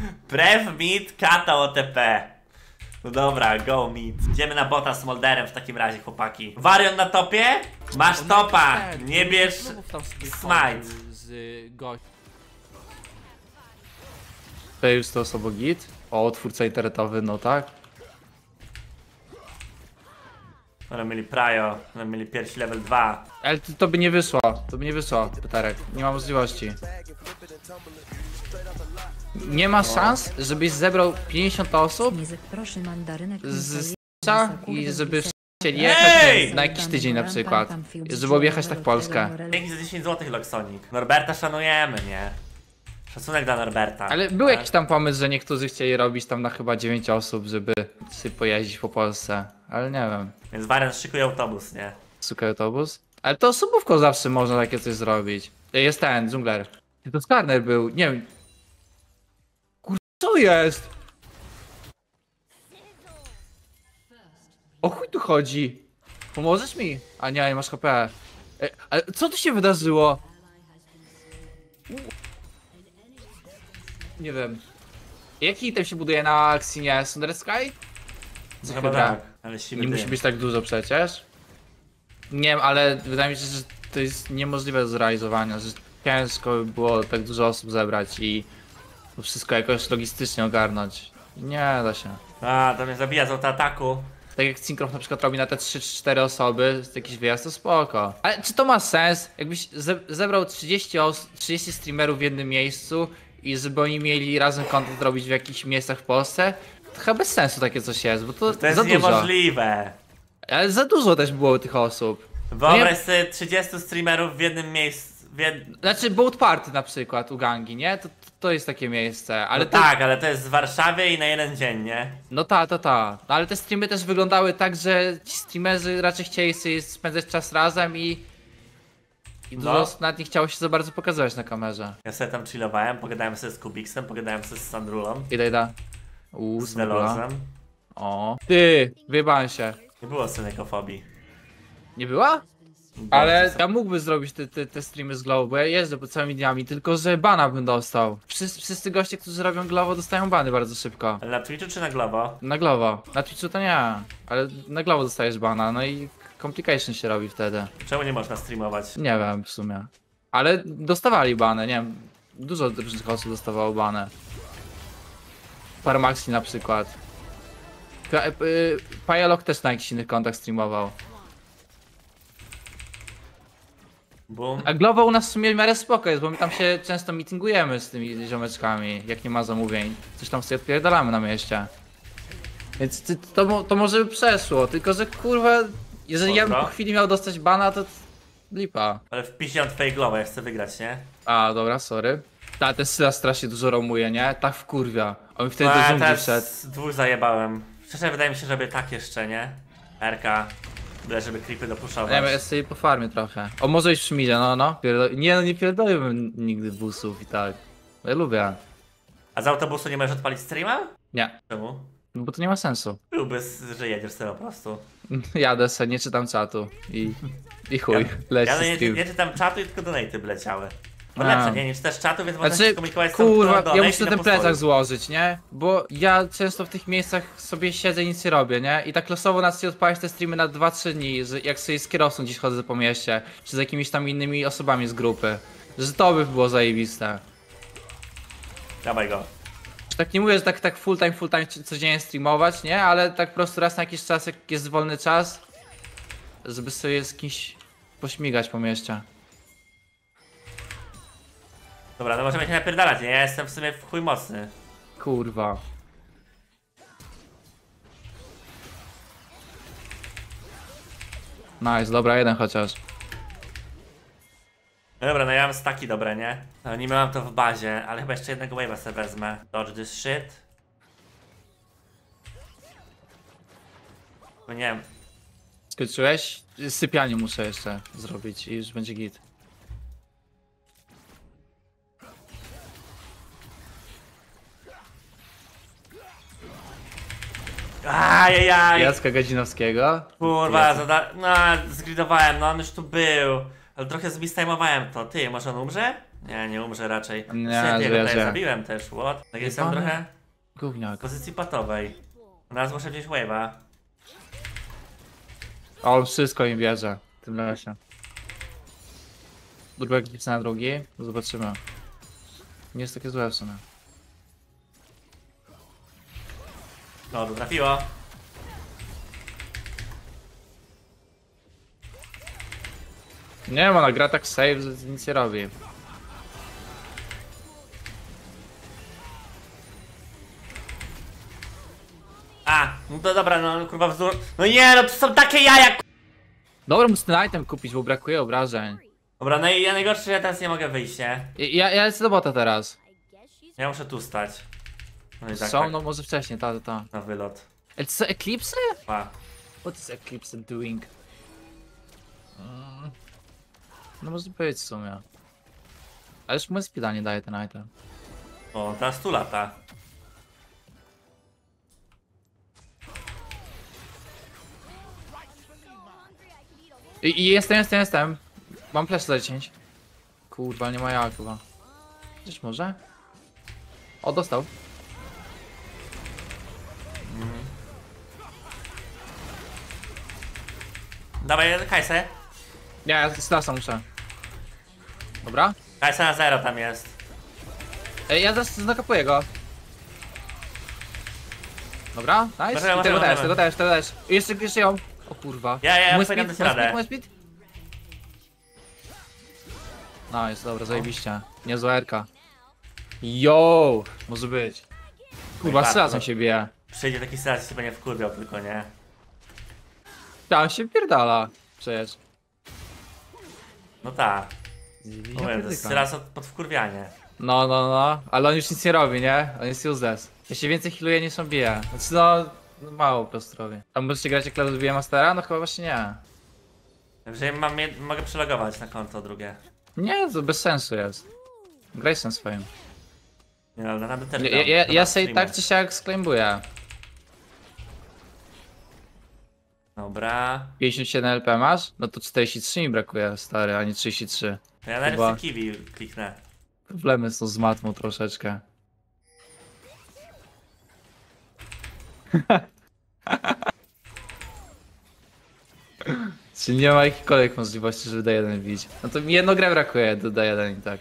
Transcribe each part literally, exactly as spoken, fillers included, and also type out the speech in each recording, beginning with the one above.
Brew mid, kata O T P. No dobra, go mid. Idziemy na bota z Molderem w takim razie, chłopaki. Varion na topie? Masz topa! Nie bierz smite. To jest to osobo git. O, twórca internetowy, no tak. One mieli Prajo, one mieli pierwszy level dwa. Ale to, to by nie wyszło, to by nie wyszło, Petarek. Nie ma możliwości. Nie ma szans, żebyś zebrał pięćdziesiąt osób z i żeby chcieli jechać na jakiś tydzień na przykład. Żeby objechać tak Polskę. Dzięki za dziesięć złotych, Loksonic. Norberta szanujemy, nie? Szacunek dla Norberta. Ale był jakiś tam pomysł, że niektórzy chcieli robić tam na chyba dziewięć osób, żeby sobie pojeździć po Polsce. Ale nie wiem. Więc Varian szykuje autobus, nie? Suka autobus? Ale to osobówką zawsze można takie coś zrobić. Jest ten, dżungler. To Skarner był, nie wiem. Kur... co jest? O chuj tu chodzi? Pomożesz mi? A nie, nie masz H P. E, ale co tu się wydarzyło? Nie wiem. Jaki item się buduje na Xinie? Sunder Sky? Co chyba tak, ale nie musi być tak dużo przecież. Nie wiem, ale wydaje mi się, że to jest niemożliwe do zrealizowania, że ciężko by było tak dużo osób zebrać i to wszystko jakoś logistycznie ogarnąć. Nie da się. A, to mnie zabija z autoataku. Tak jak Syncroft na przykład robi na te trzy cztery osoby, z jakiś wyjazd, to spoko. Ale czy to ma sens? Jakbyś ze zebrał trzydzieści, trzydzieści streamerów w jednym miejscu i żeby oni mieli razem content robić w jakichś miejscach w Polsce, to chyba bez sensu takie coś jest, bo to, to jest za dużo. niemożliwe. Ale za dużo też było tych osób. Wyobraź no sobie trzydziestu streamerów w jednym miejscu. W jed... Znaczy Boat Party na przykład u gangi, nie? To, to jest takie miejsce, ale no te... tak, ale to jest w Warszawie i na jeden dzień, nie? No ta, to ta. No, ale te streamy też wyglądały tak, że ci streamerzy raczej chcieli sobie spędzać czas razem i... I dużo no. osób nawet nie chciało się za bardzo pokazywać na kamerze. Ja sobie tam chillowałem, pogadałem sobie z Kubiksem, pogadałem sobie z Sandrulą. Ile da? Uuu, z Delozem. O. Ty, wyjebałem się. Nie było synekofobii. Nie była? Ale ja mógłbym zrobić te, te, te streamy z Glovo, bo ja jeżdżę po całymi dniami, tylko że bana bym dostał. Wszyscy, wszyscy goście, którzy robią Glovo, dostają bany bardzo szybko. Ale na Twitchu czy na Glovo? Na Glovo. Na Twitchu to nie, ale na Glovo dostajesz bana, no i complication się robi wtedy. Czemu nie można streamować? Nie wiem w sumie. Ale dostawali bany, nie wiem. Dużo różnych osób dostawało bany. Paramaxi na przykład. Pajalok też na jakichś innych kontach streamował. Boom. A Glovo u nas w sumie w miarę spoko jest, bo my tam się często meetingujemy z tymi ziomeczkami, jak nie ma zamówień. Coś tam sobie odpierdalamy na mieście. Więc to, to może by przeszło, tylko że kurwa, jeżeli ja bym po chwili miał dostać bana, to lipa. Ale wpiszę twojej Glovo, ja chcę wygrać, nie? A, dobra, sorry. Ta, ten Syla strasznie dużo romuje, nie? Tak wkurwia. On wtedy do dżungli wszedł. Dwóch zajebałem. Szczerze wydaje mi się, żeby tak jeszcze, nie? R K. Byle, żeby creepy dopuszować. Nie wiem, ja sobie po farmie trochę. O, może iść w szmidzie, no, no. Pierdo... Nie, no nie pierdoliłbym nigdy busów i tak. Ja lubię. A z autobusu nie możesz odpalić streama? Nie. Czemu? No bo to nie ma sensu. Byłby, że jedziesz sobie po prostu. Jadę se, nie czytam czatu i... I chuj, Ja, leci ja nie, stream. nie czytam czatu i tylko donaty by leciały. No lepsze, nie, nie czytasz czatu, więc można Znaczy, się komunikować z kurwa, tą ja muszę ten plecak złożyć, nie? Bo ja często w tych miejscach sobie siedzę i nic nie robię, nie? I tak losowo na sobie odpalić te streamy na dwa trzy dni, że jak sobie z kierowcą gdzieś chodzę po mieście, czy z jakimiś tam innymi osobami z grupy. Że to by było zajebiste. Dawaj go. Tak nie mówię, że tak, tak full time, full time codziennie streamować, nie? Ale tak po prostu raz na jakiś czas, jak jest wolny czas, żeby sobie z kimś pośmigać po mieście. Dobra, no możemy się napierdalać, nie? Ja jestem w sumie w chuj mocny. Kurwa. Nice, dobra, jeden chociaż. No dobra, no ja mam staki dobre, nie? No nie miałam to w bazie, ale chyba jeszcze jednego wave'a sobie wezmę. Dodge this shit. No nie wiem. Skończyłeś? Sypialnię muszę jeszcze zrobić i już będzie git. Ajajaj! Jacka Gadzinowskiego? Kurwa, zada... no zgridowałem, no on już tu był. Ale trochę zmistimowałem to. Ty, może on umrze? Nie, nie umrze raczej. Nie, Świetnie, żyję, tutaj żyję. zabiłem też, what? Tak jestem Jebany trochę Gówniak. w pozycji patowej. Teraz muszę wziąć wave'a. O, on wszystko im bierze w tym lesie. Drugi ekipce na drugi, zobaczymy. Nie jest takie złe w sumie. No, to trafiło. Nie ma, ona gra tak save, że nic nie robi. A, no to dobra, no kurwa wzór. No nie, no to są takie jaja, k- Dobra, muszę ten item kupić, bo brakuje obrażeń. Dobra, no i ja najgorsze, że ja teraz nie mogę wyjść, nie? I- Ja, ja lecę do bota teraz. Ja muszę tu stać. No i tak, Są, tak, no może wcześniej, ta, ta, ta. na wylot. Ale co, Eclipse? Pa. What is Eclipse doing? Mm. No może być w sumie. Ale już mu speeda nie daje ten item. O, teraz tu lata. I, i jestem, jestem, jestem. Mam flash za dziesięć. Kurwa, nie ma jak chyba. Gdzieś może? O, dostał. Dawaj, Kajsę. Nie, ja z lasa muszę. Dobra. Kajsa na zero tam jest. Ej, ja zaraz zakapuję go. Dobra, nice. Możemy, I tego możemy, też, możemy. tego też, tego też. I jeszcze, jeszcze ją. O kurwa. Ja, ja, ja Mój powinien speed, dać mój radę. speed, mój speed. Nice, dobra, zajebiście. Niezła erka. Yo, może być. Kurwa, tak, z razem no. się bije. Przyjdzie taki sytuacji, się będzie wkurwiał tylko, nie? Tam się pierdala. Przecież. No tak. Ja Mówię, to jest pierdyka. teraz od- pod wkurwianie. No, no, no, ale on już nic nie robi, nie? On jest useless. Ja się więcej healuje niż on bije. Znaczy no, no mało po prostu robi. A możecie grać jak Klaus bije Mastera? No chyba właśnie nie. Także mam, je- mogę przelogować na konto drugie. Nie, to bez sensu jest. Graj sen swoim. Nie no, naprawdę też Ja, gram. ja, Dobra, ja sobie streamy. tak czy siak sklejmbuję. Dobra. pięćdziesiąt siedem L P masz? No to czterdzieści trzy mi brakuje, stary, a nie trzydzieści trzy. To ja na Chyba. rysy kiwi kliknę. Problemy są z matmą troszeczkę. Czy nie ma jakichkolwiek możliwości, żeby D jeden wbić? No to mi jedną grę brakuje do D jeden i tak.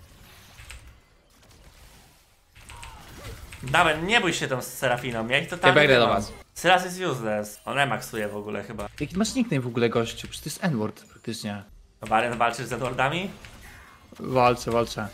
Dawaj, nie bój się tą Serafiną, ja ich Ja totalnie biegnę do nie mam. was. Seras jest useless. On emaksuje w ogóle chyba. Jaki masz nickname w ogóle, gościu? Przecież to jest N-word praktycznie. Varian walczysz z Edwardami? Walczę, walczę.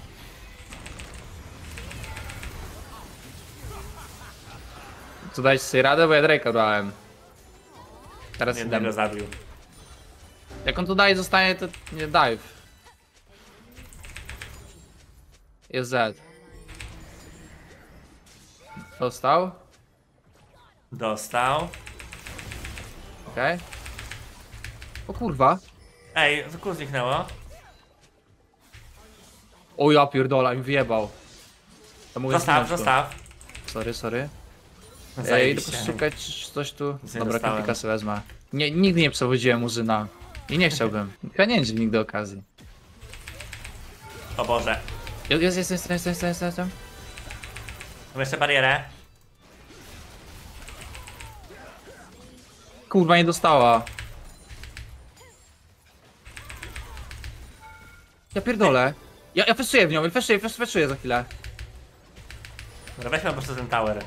Co, dajcie sobie radę, bo ja Drake'a brałem. Teraz Jednego idę. zabił. Jak on tu daje, zostanie, to nie dive. Jest Z. Dostał. Dostał. Okej. Okay. O kurwa. Ej, wykur zniknęło. O ja pierdola, mi wyjebał. To mówię Zostaw, zginąć tu. zostaw. Sorry, sorry. Ej, idę Zajebiście. poszukać czy coś tu. Nic nie Dobra, dostałem. komplika sobie wezmę. Nie, nigdy nie przewodziłem murzyna. I nie chciałbym. Chyba nie będzie nigdy okazji. O Boże. Jest, jest, jest, jest, jest, jest, jest, jest. Mam jeszcze barierę. Kurwa, nie dostała. Ja pierdolę. Ja, ja feszuję w nią, feszuję, fes- feszuję za chwilę. Dobra, weźmy po prostu ten tower.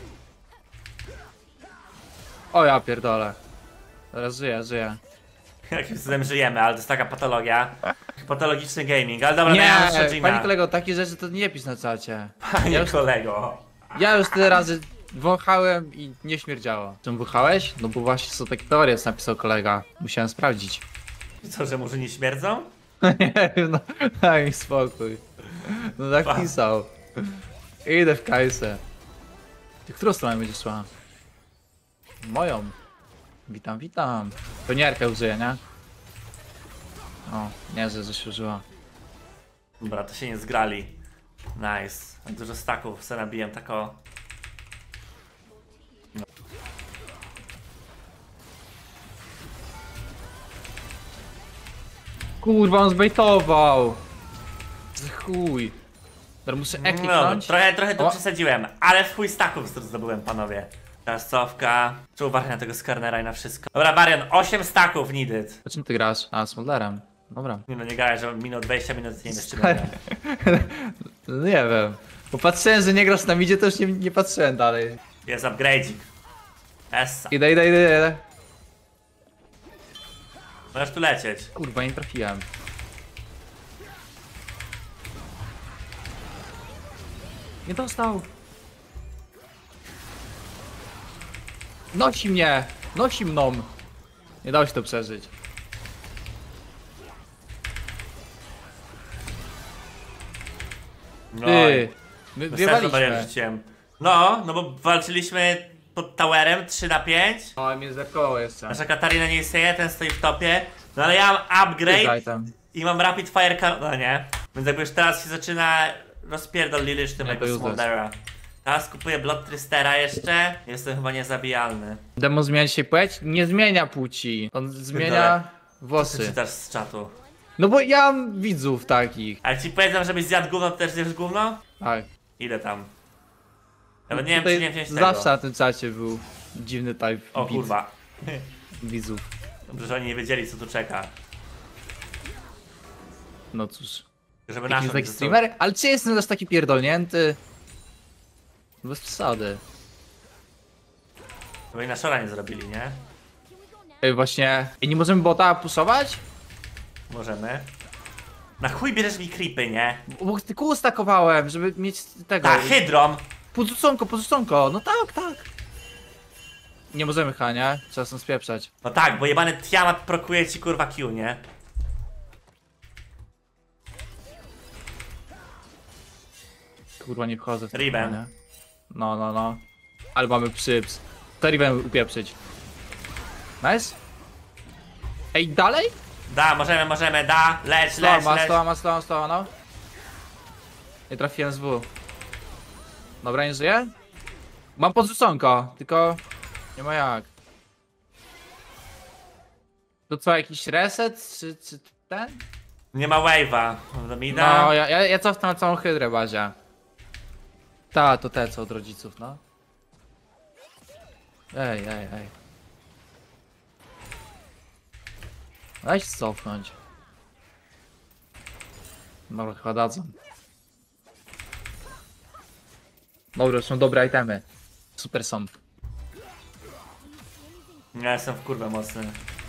O ja pierdolę. Teraz żyję, żyję. Jakim cudem żyjemy, ale to jest taka patologia. Patologiczny gaming, ale dobra, Nie, ja mam jeszcze panie kolego, takie rzeczy to nie pisz na czacie. Panie ja już- kolego. Ja już tyle razy wąchałem i nie śmierdziało. Czemu wąchałeś? No bo właśnie są takie teorie, co napisał kolega. Musiałem sprawdzić. Co, że murzyni śmierdzą? Nie wiem, no daj mi spokój. No tak Pa. pisał. Idę w kajsę. Ty którą stronę będziesz szła? Moją. Witam, witam. To nie Erkę użyję, nie? O, nie, że że się użyła. Dobra, to się nie zgrali. Nice. Mam dużo staków, se nabiłem tako. Kurwa, on zbejtował! za chuj. Dobra, muszę E No, kliknąć. trochę, trochę to O. przesadziłem, ale w chuj staków zdobyłem, panowie. Teraz cofka. Czy uważaj na tego Skarnera i na wszystko. Dobra, Varian, osiem staków needed. O czym ty grasz? A, z Molderem. Dobra. Nie no, nie gadaj, że minut dwadzieścia minut nie wiesz czym ja gram. No nie wiem. Bo patrzyłem, że nie grasz na midzie, to już nie, nie patrzyłem dalej. Jest upgrade'ik. Essa. Idę, idę, idę, idę. Możesz tu lecieć. Kurwa, nie trafiłem. Nie dostał. Nosi mnie! Nosi mną! Nie dało się to przeżyć. No, Ty! My bez sensu barierę wjebaliśmy. rzuciłem. No, no bo walczyliśmy pod towerem trzy na pięć. O, mnie zerkowało jeszcze. Nasza Katarina nie istnieje, ten stoi w topie. No ale ja mam Daj upgrade tam. i mam rapid fire ca- no nie. Więc jakby już teraz się zaczyna rozpierdol Lilish tym Nie, to jakby useless. Smoldera. Teraz kupuję Blood Tristera jeszcze. Jestem chyba niezabijalny. Demo zmienia dzisiaj płeć? Nie zmienia płci. On zmienia Co włosy. czytasz z czatu? No bo ja mam widzów takich. A jak ci powiedzą, żebyś zjadł gówno, to też zjesz gówno? Tak. Ile tam? Nawet nie wiem, Tutaj czy nie wziąć tego. zawsze na tym czacie był dziwny type O widz- kurwa. widzów. Dobrze, że oni nie wiedzieli, co tu czeka. No cóż. Żeby Jakiś naszą taki nie streamer? Ale czy jestem też taki pierdolnięty? Bez przesady. Żeby na szora nie zrobili, nie? Ej, właśnie. I nie możemy bota puszować? Możemy. Na chuj bierzesz mi creepy, nie? Bo tylko ustakowałem, żeby mieć tego. Tak, hydrom! Podrzuconko, podrzuconko. No tak, tak. Nie możemy Hania, trzeba stąd spieprzać. No tak, bo jebany Tiamat prokuje ci kurwa Q, nie? Kurwa, nie wchodzę w to. Riven. nie? No, no, no. Ale mamy przyps. To Riven upieprzyć. Nice. Ej, dalej? Da, możemy, możemy, da, leć, leć, Storma, leć. storma, storma, storma, no. Nie trafiłem z W. Dobra, nie żyje? Mam podrzuconko, tylko nie ma jak. To co, jakiś reset, czy, czy ten? Nie ma wave'a. Do mida. No, ja, ja, ja cofnę na całą hydrę, Bazia. Ta, to te co od rodziców, no. Ej, ej, ej. Daj się cofnąć. Dobra, chyba dadzą. Dobra, są dobre itemy. Super są. Ja jestem w kurwę mocny.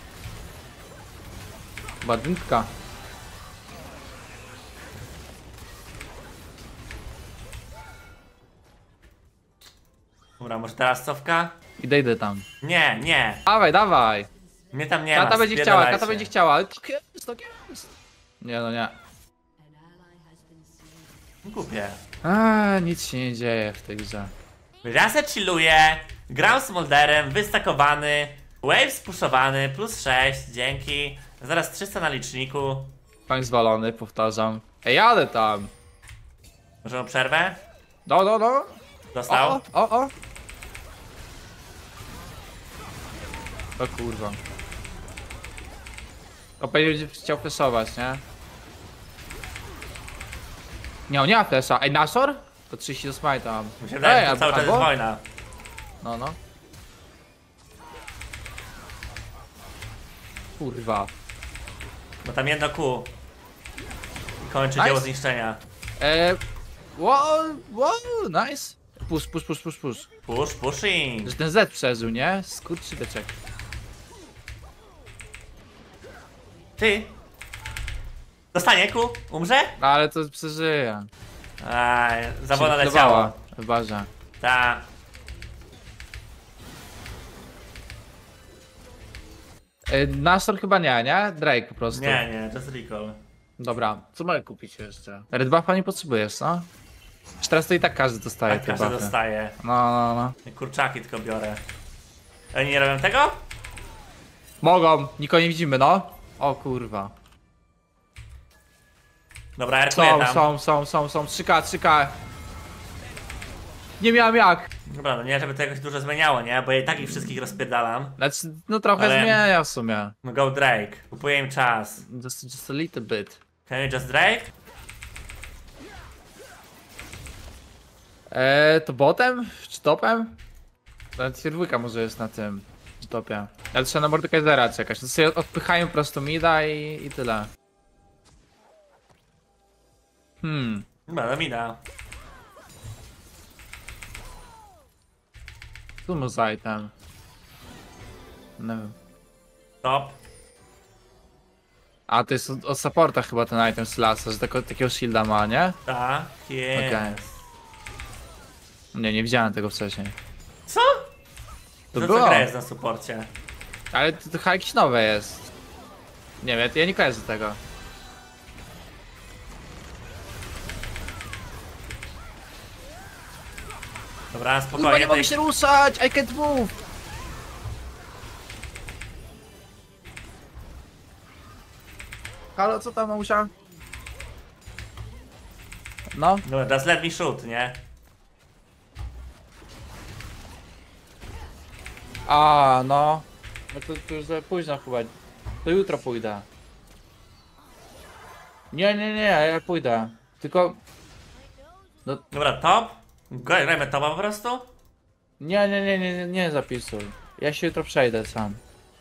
Badynka. Dobra, może teraz cofka? Idę, idę tam. Nie, nie. Dawaj, dawaj. Mnie tam nie ma. Kata będzie chciała, spierdalajcie. kata będzie chciała. Ale tak jest, tak jest. Nie no nie. Głupie. A, nic się nie dzieje w tej grze. Ja se chilluję. Gram z Molderem, wystakowany. Wave spuszowany, plus sześć, dzięki. Zaraz trzysta na liczniku. Koń zwalony, powtarzam. Ej, jadę tam. Możemy przerwę? No, no, no. Dostał? O, o, o. O kurwa. O, pewnie będzie chciał flashować, nie? Nie, on nie ma flasha. Ej, Nashor? To trzydzieści do smite tam. Mi się wydaje, że to albo- cały czas jest albo? wojna. No, no. Kurwa. Bo tam jedno Q. I kończy Nice. dzieło zniszczenia. Eee. Wow, wow, nice. Push, push, push, push, push. Push, pushing. Że ten Z przeżył, nie? Skurczydeczek. Ty. Dostanie Q? Umrze? No, ale to przeżyje. Aj, zawodna Się leciała. wydawała w barze. Ta. Eee, Nashor chyba nie, nie? Drake po prostu. Nie, nie, just recall. Dobra, co mogę kupić jeszcze? Red buffa nie potrzebujesz, no? Już teraz to i tak każdy dostaje Tak te każdy buffy. dostaje. No, no, no. Kurczaki tylko biorę. Oni nie robią tego? Mogą, nikogo nie widzimy, no. O kurwa. Dobra, erkuję Są, tam. są, są, są, są. trzy K, trzy K. Nie miałem jak. Dobra, no nie, żeby to jakoś dużo zmieniało, nie? Bo ja i tak ich wszystkich rozpierdalam. Znaczy, no trochę Ale- zmienia w sumie. No go Drake. Kupuję im czas. Just, just a little bit. Can you just Drake? Eee, to botem? Czy topem? Nawet tier dwa może jest na tym topie. Ale trzeba na Mordekaisera czekać. To sobie odpychają po prostu mida i, i tyle. Hmm. No, mina. Tu mu za item. Nie wiem. Top. A to jest od, od supporta chyba ten item z lasa, że tako, takiego shielda ma, nie? Tak, jest. Okej. Nie, nie widziałem tego wcześniej. Co? To To było. co gra jest na suporcie? Ale to, to chyba jakieś nowe jest. Nie wiem, ja nie kojarzę tego. Dobra, Kurwa, spokojnie. nie mogę tej- się ruszać! I can't move! Halo, co tam, mamusia? No, No, that's let me shoot, nie? a no. No to, to już za późno chyba. To jutro pójdę. Nie, nie, nie, ja pójdę. Tylko... Dobra, top. Gra- Grajmy topa po prostu? Nie, nie, nie, nie, nie, nie zapisuj. Ja się jutro przejdę sam.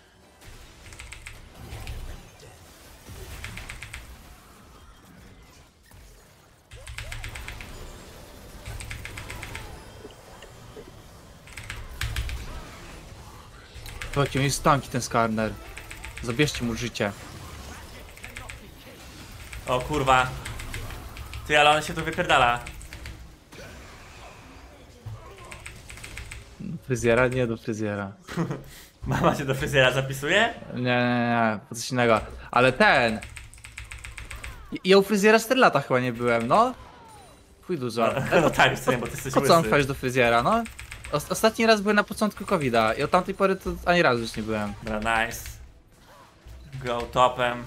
Słuchajcie, on jest tanki ten Skarner. Zabierzcie mu życie. O kurwa. Ty, ale on się tu wypierdala. Fryzjera? Nie do fryzjera. Mama się do fryzjera zapisuje? Nie, nie, nie, po coś innego. Ale ten... I- Ja u fryzjera cztery lata chyba nie byłem, no. Chuj dużo. No tak, w sumie, bo ty jesteś Po co mam łysy. wejść do fryzjera, no? Os ostatni raz byłem na początku kowida i od tamtej pory to ani razu już nie byłem. Dobra, nice. Go topem.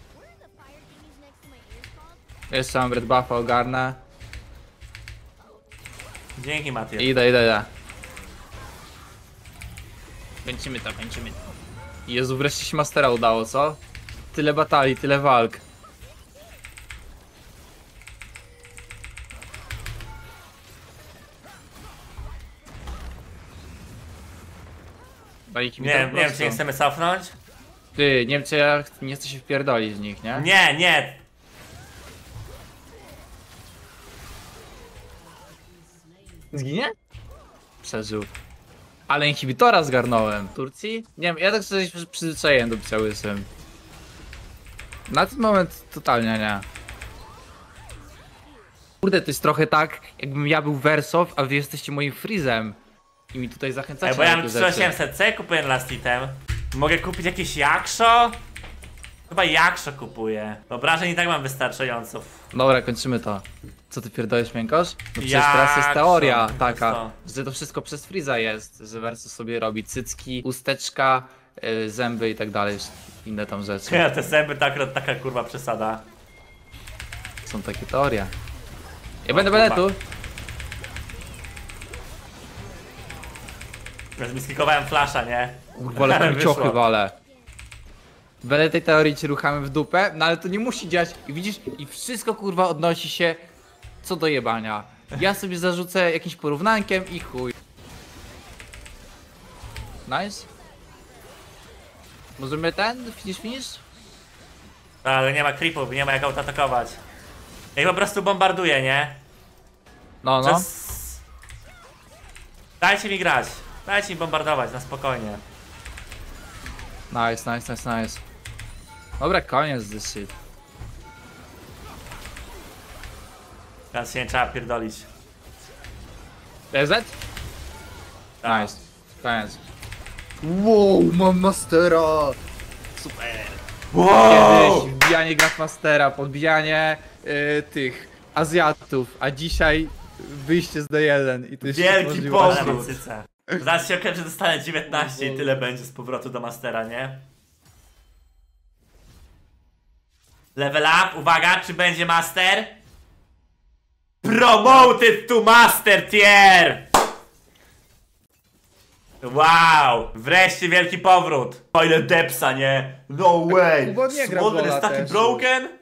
Jeszcze mam red buffa, ogarnę. Dzięki, Matias. Idę, idę, idę. Kończymy to, kończymy to. Jezu, wreszcie się Mastera udało, co? Tyle batalii, tyle walk. Baliki mi Nie to wiem, po nie wiem, prostu. czy nie chcemy cofnąć? Ty, nie wiem czy ja ch- nie chcę się wpierdolić w nich, nie? Nie, nie. Zginie? Przeżył. Ale inhibitora zgarnąłem. Turcji? Nie wiem, ja tak sobie przy- przyzwyczaiłem do bycia łysym. Na ten moment totalnie nie. Kurde, to jest trochę tak, jakbym ja był Wersow, a wy jesteście moim Freezem. I mi tutaj zachęcacie Ej, bo na ja mam takie trzy rzeczy. osiemset, co ja kupuję na last item? Mogę kupić jakieś jakszo? Chyba jakszo kupuję. Obrażeń i tak mam wystarczająco. Dobra, kończymy to. Co ty pierdolisz, miękosz? No przecież Jak teraz jest są? teoria To taka, jest że to wszystko przez Freeza jest, że Versus sobie robi cycki, usteczka, yy, zęby i tak dalej, inne tam rzeczy. Ja te zęby to akurat taka kurwa przesada. Są takie teorie. Ja O, będę, kurwa. będę tu. Ja zmiskikowałem flasha, nie? Kurwa, ale tam Wyszło. ciochy wale. Wedle tej teorii cię ruchamy w dupę, no ale to nie musi działać. I widzisz, i wszystko kurwa odnosi się co do jebania. Ja sobie zarzucę jakimś porównankiem i chuj. Nice. Możemy ten? Finish, finish? Ale nie ma creepów, nie ma jak autoatakować. Ja ich po prostu bombarduję, nie? No, no. Przez... Dajcie mi grać. Dajcie mi bombardować, na spokojnie. Nice, nice, nice, nice. Dobra, koniec this shit. Teraz się nie trzeba pierdolić. D Z? Tak. Nice. Koniec. Wow, mam Mastera! Super. Wow! Kiedyś wbijanie Grandmastera, podbijanie y, tych Azjatów, a dzisiaj wyjście z D jeden i to jest Wielki możliwe. powrót! Zaraz się okaże, że dostanę dziewiętnaście i tyle będzie z powrotu do Mastera, nie? Level up, uwaga, czy będzie Master? Promoted to Master Tier! Wow! Wreszcie wielki powrót! O ile depsa, nie? No way! Bo nie gra Smolder Bola jest taki też. broken?